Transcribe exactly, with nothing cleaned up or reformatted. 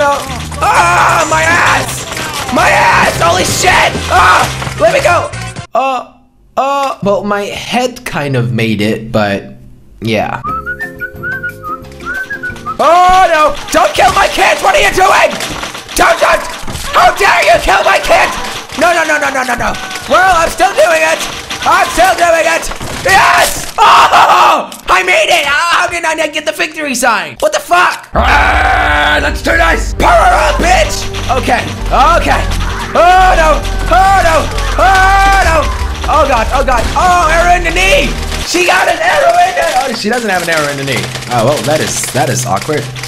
no. Ah, my ass. My ass. Holy shit. Ah, let me go. Uh, uh, well, my head kind of made it, but yeah. Oh no, don't kill my kids. What are you doing? Don't, don't. How dare you kill my kids? No, no, no, no, no, no, no. Well, I'm still doing it. I'm still doing it. Yes! Oh! I made it! How did I not get the victory sign? What the fuck? Ah, let's do this! Power up, bitch! Okay, okay. Oh no! Oh no! Oh no! Oh god, oh god. Oh, arrow in the knee! She got an arrow in the... Oh, she doesn't have an arrow in the knee. Oh, well, that is, that is awkward.